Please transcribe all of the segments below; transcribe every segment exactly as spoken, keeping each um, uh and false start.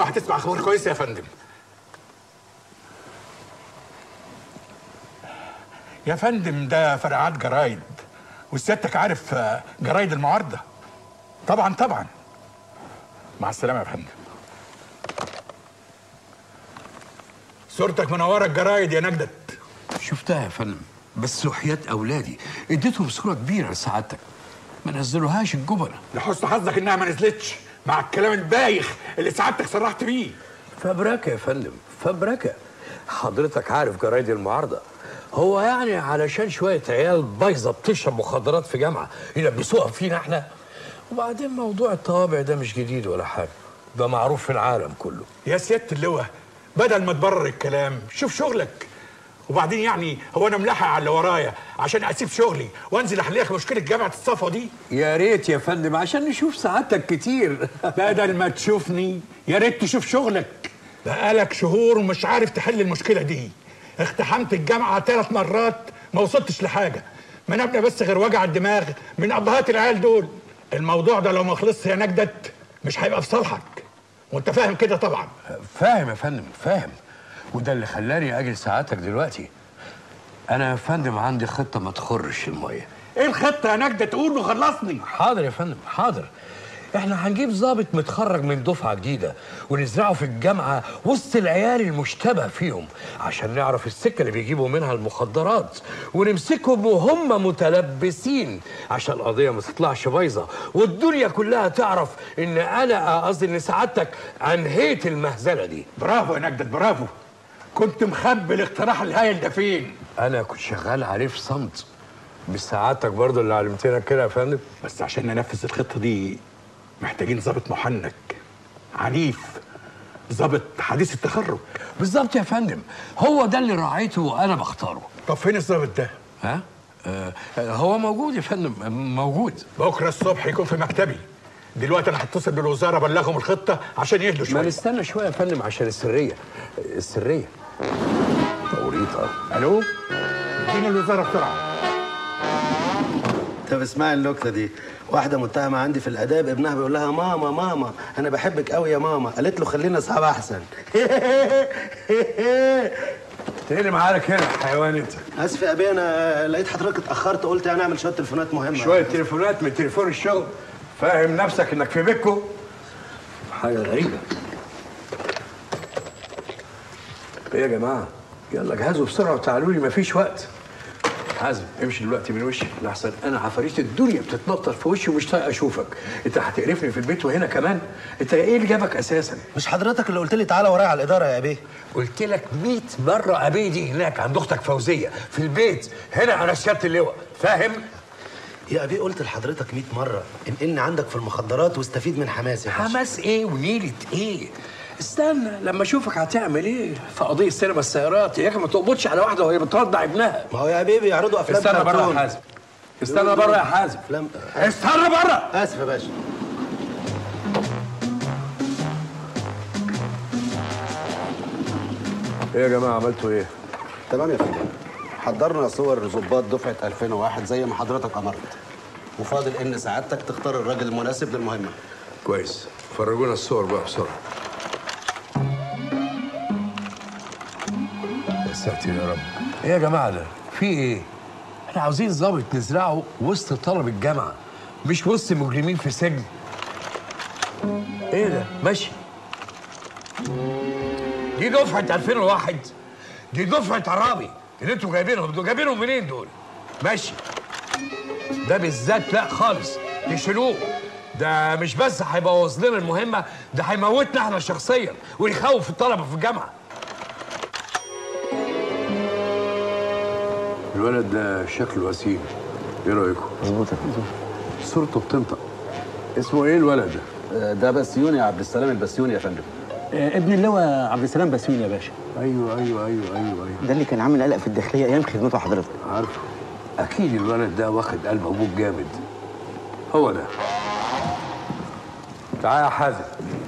هتسمع خبر كويس يا فندم. يا فندم ده فرقعات جرايد، وسيادتك عارف جرايد المعارضة. طبعا طبعا. مع السلامة يا فندم. صورتك منورة الجرايد يا نجدت. شفتها يا فندم، بس وحياة أولادي اديتهم صورة كبيرة لسعادتك، ما نزلوهاش الجبنة. لحسن حظك إنها ما نزلتش مع الكلام البايخ اللي سعادتك صرحت بيه. فبركة يا فندم، فبركة. حضرتك عارف جرايد المعارضة، هو يعني علشان شوية عيال بايظة بتشرب مخدرات في جامعة يلبسوها فينا احنا؟ وبعدين موضوع الطوابع ده مش جديد ولا حاجة، ده معروف في العالم كله. يا سيادة اللواء بدل ما تبرر الكلام شوف شغلك. وبعدين يعني هو انا ملاحق على اللي ورايا عشان اسيب شغلي وانزل احل لك مشكله جامعه الصفا دي؟ يا ريت يا فندم عشان نشوف سعادتك كتير. بدل ما تشوفني يا ريت تشوف شغلك. بقالك شهور ومش عارف تحل المشكله دي. اقتحمت الجامعه ثلاث مرات ما وصلتش لحاجه، ما نبنى بس غير وجع الدماغ من ابهات العيال دول. الموضوع ده لو ما خلصش يا نجدت مش هيبقى في صالحك، وانت فاهم كده طبعا. فاهم يا فندم، فاهم، وده اللي خلاني اجي ساعتك دلوقتي. انا يا فندم عندي خطه ما تخرش الميه. ايه الخطه يا نجدة؟ تقول وخلصني. حاضر يا فندم، حاضر. احنا هنجيب ضابط متخرج من دفعه جديده ونزرعه في الجامعه وسط العيال المشتبه فيهم عشان نعرف السكه اللي بيجيبوا منها المخدرات ونمسكهم وهم متلبسين عشان القضيه ما تطلعش بايظه والدنيا كلها تعرف ان انا قصدي ان سعادتك انهيت المهزله دي. برافو يا نجدة، برافو. كنت مخبي الاقتراح الهايل ده فين؟ انا كنت شغال عليه في صمت. مش سعادتك برضه اللي علمتنا كده يا فندم؟ بس عشان ننفذ الخطه دي محتاجين ضابط محنك عنيف، ضابط حديث التخرج. بالظبط يا فندم، هو ده اللي راعيته وانا بختاره. طب فين الضابط ده؟ ها؟ آه هو موجود يا فندم، موجود. بكره الصبح يكون في مكتبي. دلوقتي انا هتصل بالوزاره ابلغهم الخطه عشان يهدوا شويه. ما نستنى شويه يا فندم عشان السريه. السريه. توريطه. الو؟ اديني الوزاره بسرعه. طب اسمعي النكته دي. واحدة متهمة عندي في الآداب ابنها بيقول لها ماما ماما أنا بحبك قوي يا ماما، قالت له خلينا أصحاب أحسن. إيه اللي معاك هنا حيوان أنت؟ آسف يا أبي أنا لقيت حضرتك اتأخرت قلت هنعمل شوية تليفونات مهمة. شوية تليفونات من تليفون الشغل؟ فاهم نفسك إنك في بيتكو؟ حاجة غريبة. إيه يا جماعة؟ يلا جهزوا بسرعة وتعالوا لي مفيش وقت. حازم امشي دلوقتي من وشي لحسن انا عفاريت الدنيا بتتنطط في وشي ومش طايق اشوفك. انت هتقرفني في البيت وهنا كمان؟ انت ايه اللي جابك اساسا؟ مش حضرتك اللي قلت لي تعالى ورايا على الاداره يا ابي؟ قلت لك مية مره ابي دي هناك عند اختك فوزيه، في البيت هنا انا سياده اللواء، فاهم؟ يا ابي قلت لحضرتك مية مره انقلني عندك في المخدرات واستفيد من حماسي. حماس ايه ونيله ايه؟ استنى لما اشوفك هتعمل ايه في قضيه سينما السيارات. يا اخي ما تقبضش على واحده وهي بترضع ابنها. ما هو يا بيبي يعرضوا افلام. استنى بره يا حازم، استنى بره يا حازم. افلام. استنى بره. اسف يا باشا. ايه يا جماعه عملتوا ايه؟ تمام يا فندم، حضرنا صور ضباط دفعه ألفين وواحد زي ما حضرتك امرت، وفاضل ان سعادتك تختار الراجل المناسب للمهمه. كويس، فرجونا الصور بقى بسرعه. يا ساتر يا رب. ايه يا جماعه ده؟ في ايه؟ احنا عاوزين ضابط نزرعه وسط طلب الجامعه مش وسط مجرمين في سجن. ايه ده؟ ماشي. دي دفعه ألفين وواحد، دي دفعه عرابي اللي انتوا جايبينهم دول، جايبينهم منين دول؟ ماشي. ده بالذات لا خالص، تشيلوه. ده مش بس هيبوظ لنا المهمه، ده هيموتنا احنا شخصيا ويخوف الطلبه في الجامعه. الولد ده شكله وسيم، ايه رايكم؟ مظبوط يا فندم. صورته بتنطق. اسمه ايه الولد ده؟ ده بسيوني، عبد السلام البسيوني يا فندم. ابن اللواء عبد السلام بسيوني يا باشا. ايوه ايوه ايوه ايوه ايوه ده اللي كان عامل قلق في الداخليه ايام خدمته حضرتك. عارفه. اكيد الولد ده واخد قلب ابوك جامد. هو ده. تعال يا حازم.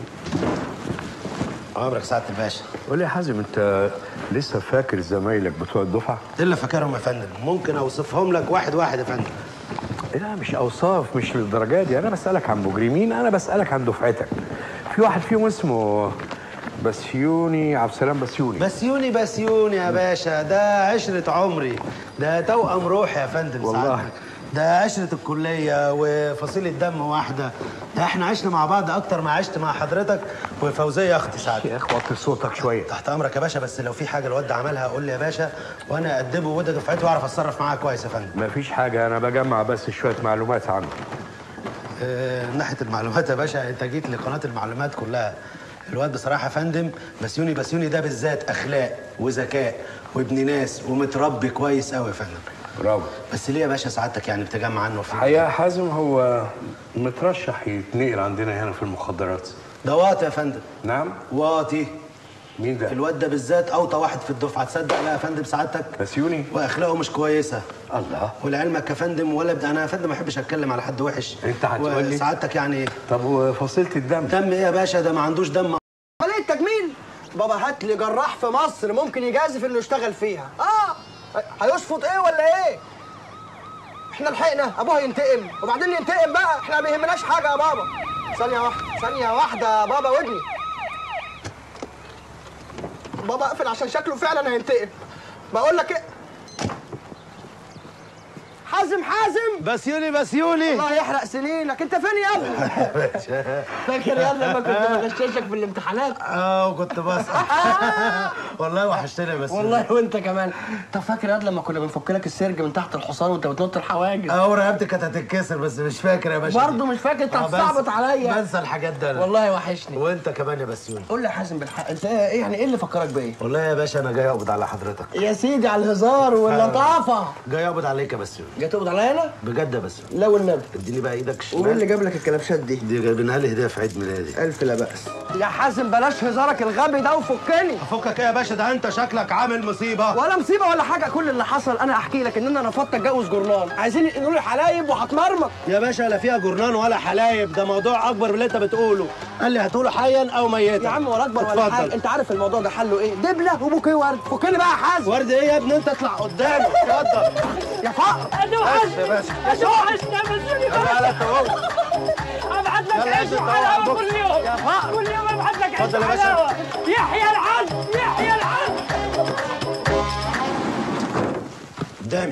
عمرك سعاده الباشا. قول لي يا حازم، انت لسه فاكر زمايلك بتوع الدفعه؟ الا فاكرهم يا فندم، ممكن اوصفهم لك واحد واحد يا فندم. لا مش اوصاف، مش للدرجه دي، انا بسالك عن مجرمين، انا بسالك عن دفعتك. في واحد فيهم اسمه بسيوني عبد السلام بسيوني. بسيوني بسيوني يا باشا، ده عشرة عمري، ده توأم روحي يا فندم. والله سعادتك. ده عشرة الكلية وفصيلة دم واحدة، ده احنا عشنا مع بعض أكتر ما عشت مع حضرتك وفوزية أختي سعادتك. يا اخي وطي صوتك شوية. تحت أمرك يا باشا، بس لو في حاجة الواد ده عملها قول لي يا باشا وأنا أدبه وده دفعته وأعرف أتصرف معاه كويس يا فندم. مفيش حاجة، أنا بجمع بس شوية معلومات عنه. اه من ناحية المعلومات يا باشا أنت جيت لقناة المعلومات كلها. الواد بصراحة يا فندم بسيوني بسيوني ده بالذات أخلاق وذكاء وابن ناس ومتربي كويس قوي يا فندم. برافو. بس ليه يا باشا سعادتك يعني بتجمع عنه في الحقيقة حازم هو مترشح يتنقل عندنا هنا في المخدرات. ده واطي يا فندم. نعم؟ واطي. مين ده؟ الواد ده بالذات أوطى واحد في الدفعة، تصدق بقى يا فندم سعادتك؟ بسيوني؟ وأخلاقه مش كويسة. الله. ولعلمك يا فندم ولا بد... أنا يا فندم ما أحبش أتكلم على حد وحش. أنت هتقول لي؟ سعادتك يعني طب وفصيلة الدم؟ دم إيه يا باشا؟ ده ما عندوش دم. عملية تجميل. بابا هات لي جراح في مصر ممكن يجازف إنه يشتغل فيها. آه هيشفط إيه ولا إيه؟ احنا لحقنا ابوها ينتقم وبعدين ينتقم بقى، احنا ما يهمناش حاجه يا بابا. ثانيه واحده ثانيه واحده يا بابا ودني. بابا اقفل عشان شكله فعلا هينتقم. بقول لك ايه، حازم حازم بسيوني بسيوني الله يحرق سنينك، انت فين يا ابني؟ فاكر يا لما كنت بغششك في الامتحانات؟ اه كنت بسأل. والله وحشتني بس والله وانت كمان. طب فاكر يا لما كنا بنفك لك السرج من تحت الحصان وانت بتنط الحواجز؟ اه ورقبتي كانت هتتكسر بس مش فاكر يا باشا. برضه مش فاكر، انت هتصعبط عليا. بنسى الحاجات ده انا. والله وحشني. وانت كمان يا بسيوني. قول لي يا حازم بالحق، انت ايه يعني ايه اللي فكرك بايه؟ والله يا باشا انا جاي اقبض على حضرتك. يا سيدي على الهزار واللطافه. جاي اقبض عليك يا بسيوني. جاي تقبض عليا انا؟ بجد يا بسيوني. لا والنبي. اديني بقى ايدك الشمال. ومين اللي جاب لك الكلبشات دي؟ دي جايبينها لي هديه في عيد ميلادي. الف لا بأس. يا حازم بلاش هزارك الغبي ده وفكني. افكك ايه يا باشا؟ ده انت شكلك عامل مصيبه. ولا مصيبه ولا حاجه، كل اللي حصل انا احكي لك ان انا رفضت اتجوز جورنان، عايزين ينقلوا لي حلايب وهتمرمط. يا باشا لا فيها جورنان ولا حلايب، ده موضوع اكبر من اللي انت بتقوله. قال لي هتقوله حيا او ميتا. يا عم ولا اكبر ولا حاجه، انت عارف الموضوع ده حله ايه؟ دبله وبوكيه ورد. فكني بقى يا حازم. ورد ايه يا ابني؟ انت اطلع قدامي. اتفضل يا فقر. انا وحشني يا باشا. انا وحشني يا بسيوني. تعالى انت اهو. ابعت لك عيش وحلاوه كل يوم. يا فقر. كل يوم ابعت لك عيش اتفضل يا باشا. وحلاوه. يحيى العز يحيى العز. قدامي.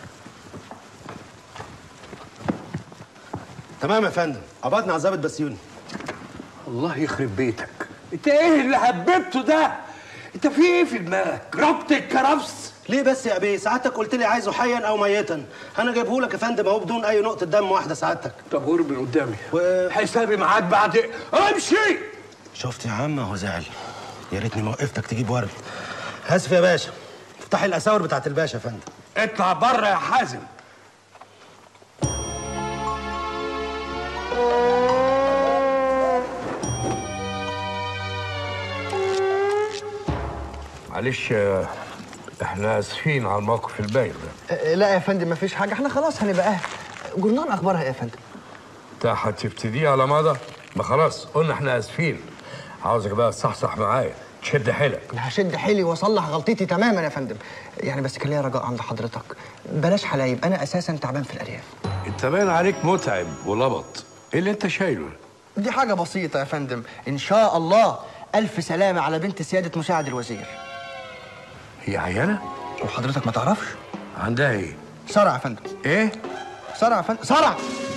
تمام يا فندم، قبضنا على ظابط بسيوني. الله يخرب بيتك، انت ايه اللي هببته ده؟ انت في ايه في دماغك؟ ربط الكرفس؟ ليه بس يا بيه؟ سعادتك قلت لي عايزه حيا او ميتا، انا جايبه لك يا فندم اهو بدون اي نقطه دم واحده سعادتك. طب قرب من قدامي و... حسابي معاك بعد. امشي. شفت يا عم هو زعل، يا ريتني ما وقفتك تجيب ورد. اسف يا باشا، افتحي الاساور بتاعت الباشا يا فندم. اطلع بره يا حازم. معلش احنا اسفين على الموقف الباين ده. أه لا يا فندم مفيش حاجه، احنا خلاص هنبقى اهل. جورنان اخبارها ايه يا فندم؟ انت هتبتديه على ماضى؟ ما خلاص قلنا احنا اسفين. عاوزك بقى تصحصح معايا، تشد حيلك. انا هشد حيلي واصلح غلطتي تماما يا فندم. يعني بس كان ليا رجاء عند حضرتك، بلاش حلايب، انا اساسا تعبان في الارياف. انت باين عليك متعب ولبط. ايه اللي انت شايله؟ دي حاجه بسيطه يا فندم، ان شاء الله. الف سلامه على بنت سياده مساعد الوزير. هي عيانه؟ وحضرتك ما تعرفش؟ عندها ايه؟ صرع يا فندم. ايه؟ صرع يا فندم، صرع.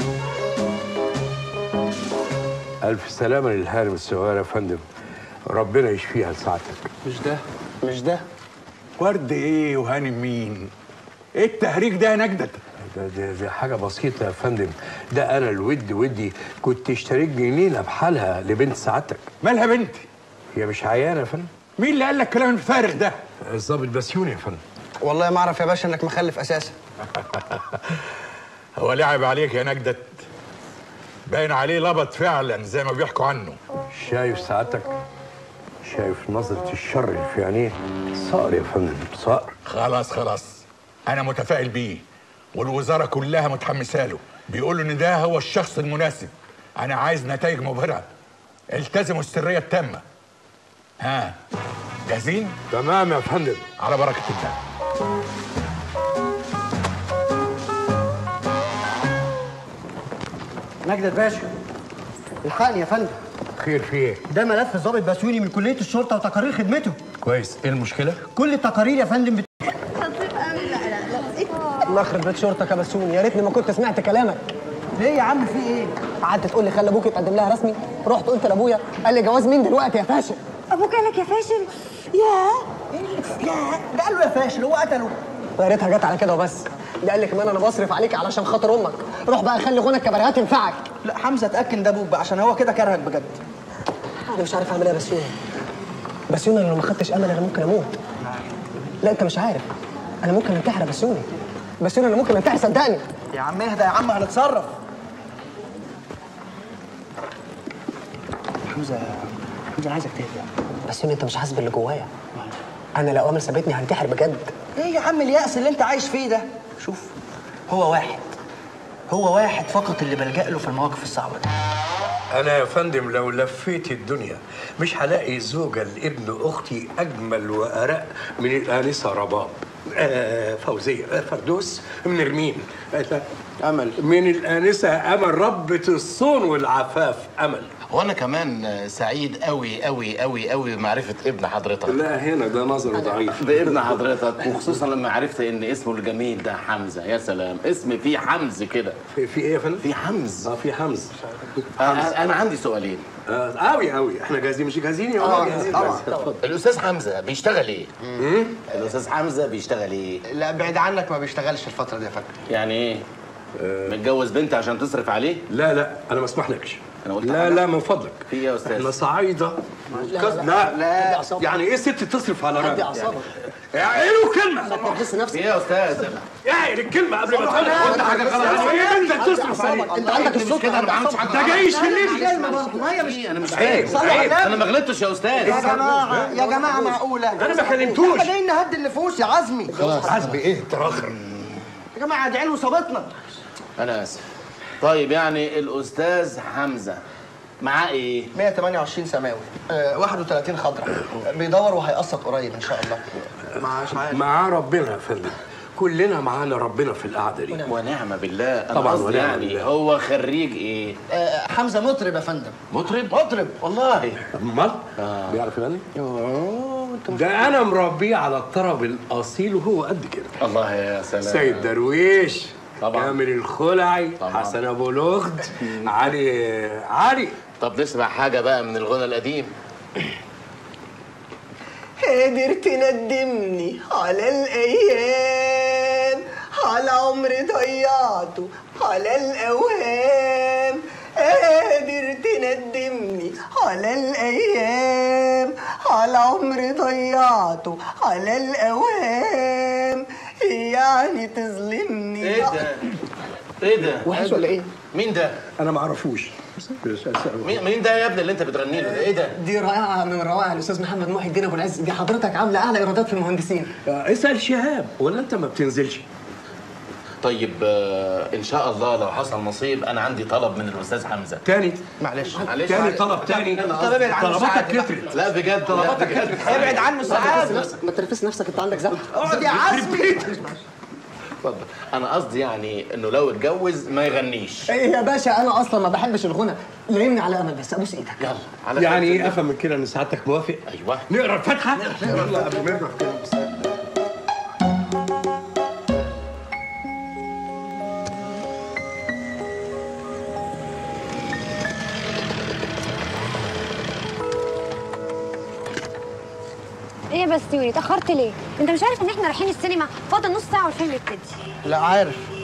الف سلامه للهارم الصغير يا فندم، ربنا يشفيها لسعادتك. مش ده مش ده ورد ايه وهانم مين؟ ايه التهريج ده يا نجدة؟ ده, ده, ده حاجه بسيطه يا فندم، ده انا الود ودي كنت اشتريت جنينه بحالها لبنت سعادتك. مالها بنتي؟ هي مش عيانه يا فندم. مين اللي قال لك الكلام الفارغ ده؟ الظابط بسيوني يا فندم. والله ما اعرف يا باشا انك مخلف اساسا. هو لعب عليك يا نجدة، باين عليه لبط فعلا زي ما بيحكوا عنه. شايف سعادتك؟ شايف نظرة الشر اللي في عينيه؟ صقر يا فندم، صقر. خلاص خلاص، انا متفائل بيه والوزاره كلها متحمسه له، بيقولوا ان ده هو الشخص المناسب. انا عايز نتائج مبهره، التزموا السريه التامه. ها جاهزين؟ تمام يا فندم. على بركه الله. نجدة باشا، الحقني يا فندم، خير في ايه؟ ده ملف ضابط بسيوني من كليه الشرطه وتقارير خدمته. كويس، ايه المشكله؟ كل التقارير يا فندم بت... الله يخرب بيت شرطك يا بسيوني، يا ريتني ما كنت سمعت كلامك. ليه يا عم في ايه؟ قعدت تقول لي خلي ابوك يتقدم لها رسمي، رحت قلت لابويا قال لي جواز مين دلوقتي يا فاشل؟ ابوك قال لك يا فاشل؟ ياه ياه ده قال له يا فاشل هو قتله. يا ريتها جت على كده وبس، ده قال لي كمان انا بصرف عليك علشان خاطر امك، روح بقى خلي غنى الكباريهات تنفعك. لا حمزه اتاكد ده ابوك بقى عشان هو كده كرهك بجد. انا مش عارف اعمل ايه يا بسيوني. بسيوني انا لو ما خدتش امل انا ممكن اموت. لا انت مش عارف، انا ممكن انتحر يا بسيوني. بسيوني انا ممكن انتحر صدقني. يا عم اهدى يا عم هنتصرف. حمزه حمزه انا عايزك تهدى. بسيوني انت مش حاسس باللي جوايا. انا لو امل سابتني هنتحر بجد. ايه يا عم اليأس اللي انت عايش فيه ده؟ شوف هو واحد هو واحد فقط اللي بلجأ له في المواقف الصعبه دي. أنا يا فندم لو لفيت الدنيا مش هلاقي زوجة لابن أختي أجمل وأرق من الآنسة رباب. آه فوزية، آه فردوس من رمين، آه أمل من الآنسة أمل ربة الصون والعفاف أمل. وانا كمان سعيد قوي قوي قوي قوي بمعرفه ابن حضرتك. لا هنا ده نظره ضعيف. بابن حضرتك، وخصوصا لما عرفت ان اسمه الجميل ده حمزه. يا سلام، اسم فيه حمز كده. في, في ايه يا فندم؟ في حمز. اه في حمز. انا انا عندي سؤالين. آه قوي قوي، احنا جاهزين مش جاهزين يا اه جاهزين. طبعا. الاستاذ حمزه بيشتغل ايه؟ امم الاستاذ حمزه بيشتغل ايه؟ لا بعيد عنك ما بيشتغلش الفتره دي يا فندم. يعني ايه؟ آه. متجوز بنت عشان تصرف عليه؟ لا لا انا ما اسمحلكش. أنا قلت لا لا من فضلك. في ايه يا استاذ؟ احنا صعايده. لا لا لا, لا. يعني ايه ست تصرف على راجل؟ هدي اعصابك. يعني ايه له كلمه؟ ما تحس نفسك. ايه يا استاذ؟ يعني الكلمه قبل ما تقول قلت حاجه غلط. يعني ايه انت تصرف عليه؟ انت عندك الصوت كده انا ما بعملش حاجه. ده جاي يشلني. ما هي مش انا مش عيب عيب انا ما غلطتش يا استاذ. يا جماعه يا جماعه معقوله انا ما كلمتوش. احنا جايين نهدي النفوس يا عزمي. عزمي ايه انت راخر؟ يا جماعه ادعي له وصابتنا. انا اسف. طيب يعني الاستاذ حمزه معاه ايه؟ مية وتمانية وعشرين سماوي، أه واحد وتلاتين خضرا، بيدور وهيقسط قريب ان شاء الله. معاش عارف. معاه ربنا يا فندم، كلنا معانا ربنا في القعده دي. ونعم بالله. أنا طبعا قصدي ونعم يعني بالله. هو خريج ايه؟ أه حمزه مطرب يا فندم. مطرب؟ مطرب والله. امال؟ بيعرف يغني؟ ده انا مربيه على الطرب الاصيل وهو قد كده. الله يا سلام. سيد درويش طبعا. كامل الخلعي، طبعا. حسن ابو لغد، علي علي. طب نسمع حاجه بقى من الغنى القديم. قادر تندمني على الايام، على عمري ضيعته على الاوهام. قادر تندمني على الايام، على عمري ضيعته على الاوهام. يعني تظلمني. ايه ده؟ ايه ده؟ وحش ولا ايه؟ مين ده؟ انا ما اعرفوش. مين مين ده يا ابني اللي انت بتغني له ده؟ ايه ده؟ دي رائعه من روائع الاستاذ محمد محي الدين ابو العز. دي حضرتك عامله اعلى ايرادات في المهندسين. اسال شهاب ولا انت ما بتنزلش؟ طيب آه ان شاء الله لو حصل نصيب انا عندي طلب من الاستاذ حمزه. تاني معلش معلش تاني طلب تاني. طب ابعد عنه طلباتك كترت. لا بجد طلباتك كترت. ابعد عنه ساعات. ما تنرفزش نفسك، انت عندك زبط. اقعد يا عزمي. اتفضل. انا قصدي يعني انه لو اتجوز ما يغنيش. ايه يا باشا انا اصلا ما بحبش الغنى، لعيني على امل بس ابوس ايدك. يلا على يعني ايه افهم من كده ان سعادتك موافق؟ ايوه. نقرا الفاتحه؟ يلا قبل ما نقرا كده. ايه يا بسيوني اتاخرت ليه؟ انت مش عارف ان احنا رايحين السينما؟ فاضل نص ساعه والفيلم يبتدي. لا عارف،